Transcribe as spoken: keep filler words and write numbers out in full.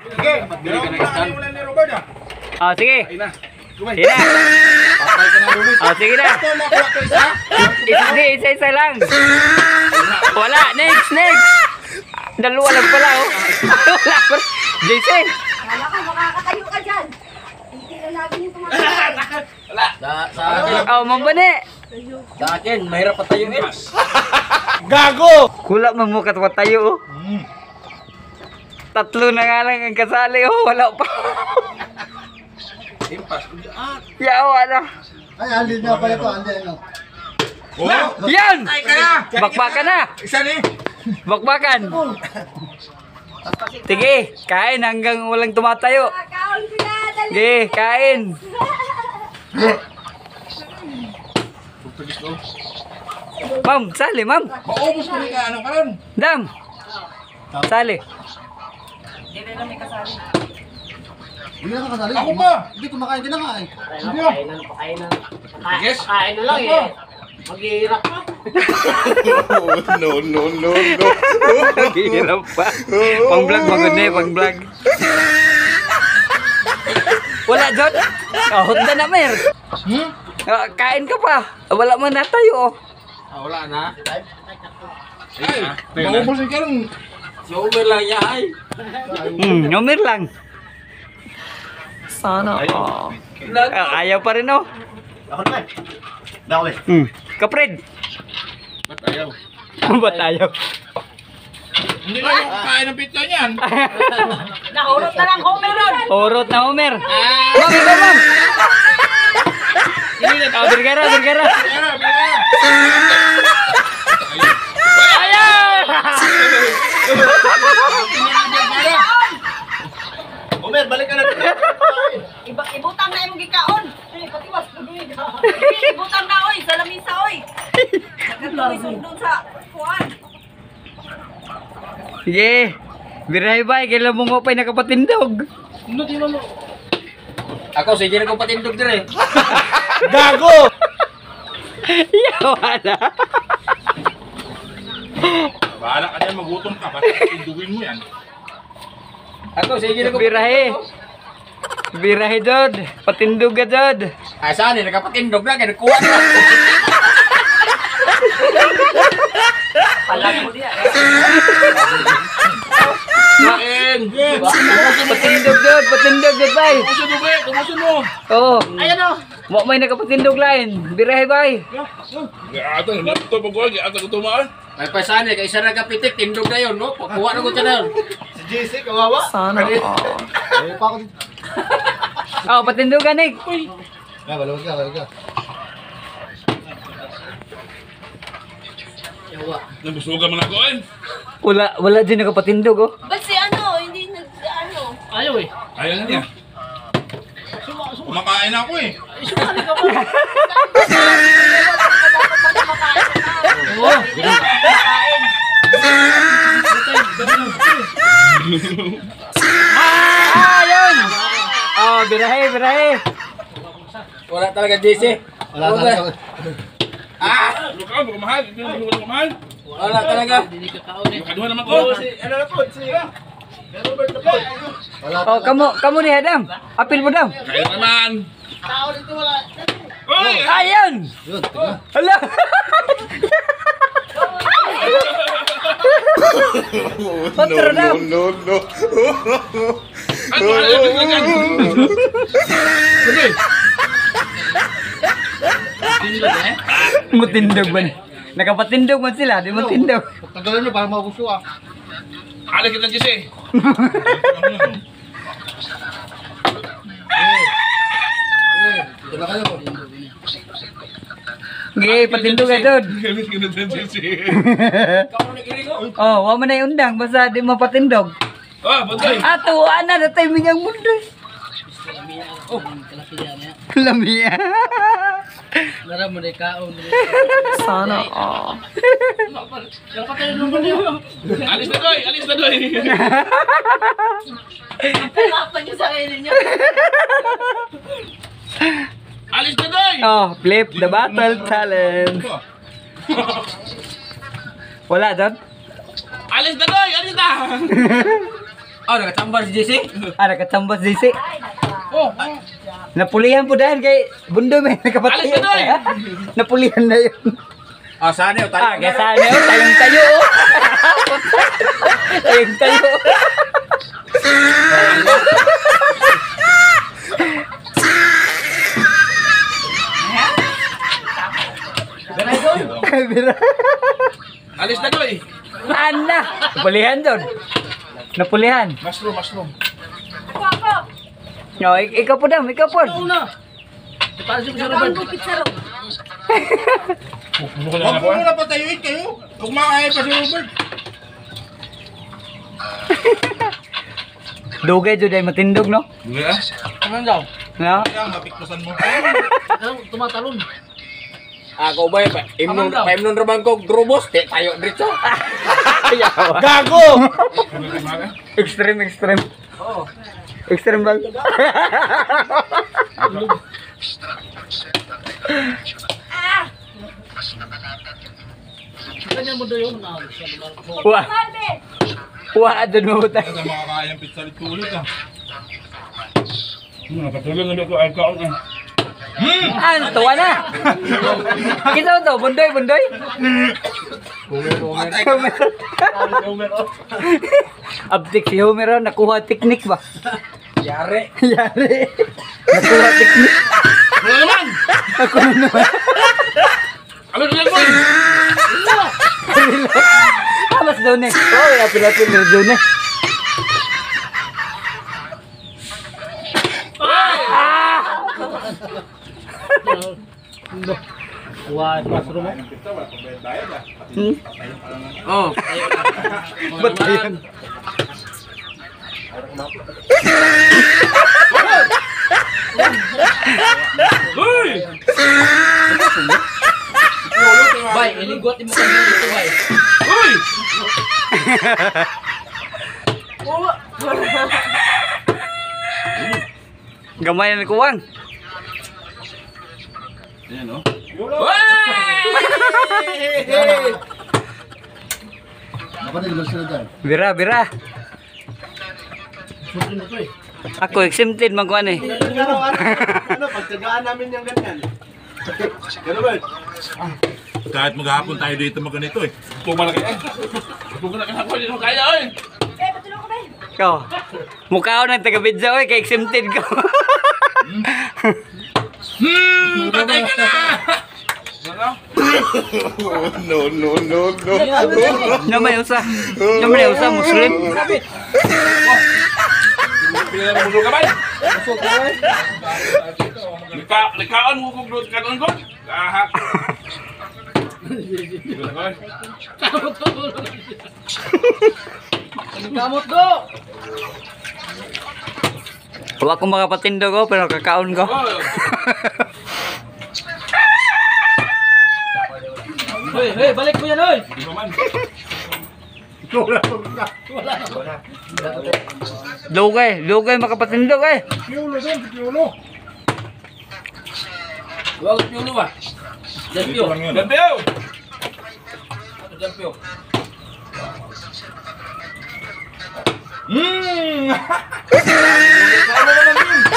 Sige, dalawang plano yung ulan ni Robert ah. Oh, sige. Ayun na. Gumay. Sige na. Patay ka na, Robert. Oh, sige na. Ito, makuha ko isa. Hindi, isa-isa lang. Wala, next, next. Dalawa lang pala, oh. Wala pa. J C. Wala ka, makakatayo ka dyan. Hindi na natin yung tumatayo. Wala. Sa, sa akin, Oh, mambani. sa akin, mahirap patayuin. Gago! Kula mamukat pa tayo, oh. Tatlo na nga lang ang kasali, oh. Wala pa. Impas. Ah. Yaw, ano. Ay, andin na pala ito, andin no. Oh! Yan! Patay ka na! Bakbakan na. Isa ni. Bakbakan. Sige, kain hanggang walang tumatayo. Kakaon ko na, dali. Sige, kain. Ma'am, sali, ma'am. Maubos mo ni ka. Anong karon? Dam. Sali. Hindi na nakasali. Ako pa! Hindi, kumakain ka na nga eh. Hindi ah. Kainan, pakain na. Yes. Kain na lang eh. Maghihirap ka. No, no, no, no. Hirap pa. Pang vlog, magod na eh, pang vlog. Wala, John. Oh, hunda na, Mer. Hmm? Ah, kain ka pa. Wala man na tayo, oh. Ah, wala na. Ay, maubos ni karon. Sober lang niya ay. Hmm, numir lang. Sana, oh. Ah, ayaw pa rin, oh. Ako na eh. Dako eh. Hmm. Kapred. Ba't ayaw? Ba't ayaw? Hindi na yung kain ng pizza niyan. Nahurot na lang Homer ron. Urot na Homer. Ma'am, ikaw, ma'am. Ah, birgara, birgara. Pera, pera. Ayaw! Homer, balik ka na. Iba, ibutang na yung gikaon. Eh, patiwas ko doon. Ibutang na, oy, sa lamisa, oy. Nagkatuloy doon sa kuwan. Sige. Birahe ba? Kailan mo mo pa'y nakapatindog? Ako, sige na kong patindog dire. Gago! Yaw, wala. Bahala ka dyan, magutom ka. Basta tindugin mo yan. Ako, sige na kong Birahe. Birahe, Jod. Patindog ka, Jod. Ay, saan eh, nakapatindog na, kaya nagkuha na. Palag mo diya. Kain! Patindog, Jod. Patindog, Jod, bay. Kumusun mo, be? Kumusun mo! Oo. Ayan o. Mo may nakapatindog lain. Birahe, bay. Gata, hindi ito pag-uwag. Gata ko tumaan. Ay, pa saan eh, kaya isa nagapitik, tindog na yun, no? Pagkuha na ko siya na yun. Si J C, kawawa. Sana. Ayaw pa ako dito. Oh, patindogan, Nick. Ah, balawag ka, balawag ka. Nabusugan mo na ko, eh. Wala, wala din nakapatindog, oh. Ba't si ano, hindi nag, ano? Ayaw eh. Ayaw na niya. Kumakain ako, eh. Ah, yun. Oh, birahe, birahe. Wala talaga, J C. Wala talaga. Ah! Ano ka? Baka mahal. Ito yung baka mahal. Wala talaga. Kaduha naman ko. Ano na po, si Robert na po. Wala Oh, kamu, kamu ni Adam. Apil mo, Dam. Kain naman. tao dito, wala. Uy! Ayun. Yun, tingnan. Hala. Patro, Dam. no, no. Ano? Ano? Ano? Ano? Sabi. Matindog man. Nakapatindog man sila, di matindog. Tagalan nyo para mabuso ah. Ala kita, Jesse. Eh, tula kayo po. Sige, patindog ka, Dod. Galit ka na dyan, Jesse. Oh, wa man na undang, basta di mapatindog. Ah, bantay. Ato, ana na timing ang mundo. Oh, kalapilya niya. Lamia. Nara mo na ikaon. Sana, oh. Alis na doy, alis na doy. Palapan niyo sa kainin niyo. Alis na doy. Oh, flip the battle challenge. Wala, Dod? Alis na doy, alis na. Oh, nakatambar si J C. Ah, nakatambas di si. Oh, Napulihan po dahil kay Bundoy may nakapatay. Alis ka doy! Napulihan na yun. Ah, saan yun? Ah, kaya sana yun, tayong tayo. oh. Tayong tayo. Kay Bira. alis na doy. Ana. Napulihan doon. Napulihan. Mushroom, mushroom. Ako, ako. No, ik- ikaw po dam, ikaw po. Gagawin ko pizza ro. Puno ko lang Huwag ako. mo muna patayuin kayo. Kumain pa si Robert. Dugay jud ay matindog no. Dugay ah. Ano daw? No? Kaya mapiktusan mo. Tumatalon. Ako ba pa imnon pa imnon ra bang ko grubos te tayo dito. Gago. Extreme, extreme. Oo. Extreme bal. Wah, Salve. wah adun mo tayo. Kaya makakain ang pizza dito ulit ah. Hmm, nakatulog na dito ay kaon eh. Ano, tuwa na. Kita to, bundoy, bundoy. Patay Homer. Abtik si Homer, oh, nakuha teknik ba? Yare. Yari. Nakuha teknik. Ano naman? Ako na naman. Ano na boy? Amas daw na. Oh, ya pila-pila daw na. Hmm? Oh. Ba't yan? Uy! Bay, iligot mo kami dito, bay. Uy! Gamay na kuwang. Ayan oh. Bira, bira. Ako exempted man kuan eh. Ano, pagtagaan namin yung ganyan. Robert. Kahit maghapon tayo dito maganito eh. Ito malaki eh. Ito malaki ako, hindi mo kaya eh. Eh, patulong ko ba? Ko. Mukha ko ng taga-bidya oy, kay exempted ko. Hmm! Patay ka na! Ano? No, no, no, no. Namay usa. Namay usa Muslim. Pila na mundo ka ba? Lika, likaan mo kung doon ka doon ko. Lahat. Kamot do. Wala ko makapatindo ko pero kakaon ko. Hoy, hoy, balik mo yan, hoy. Di ba man? Lugay, lugay makapatindo eh. Piulo doon, piulo. Wag piulo ba? Dempio. Dempio! Dempio. Hmm! Ano naman yun?